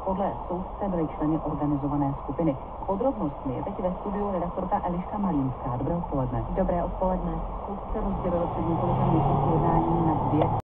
Podle soudce byly členy organizované skupiny. Podrobnostmi je teď ve studiu redaktorka Eliška Malínská. Dobré odpoledne. Dobré odpoledne. Soudce rozdělil před několika měsíci jednání na dvě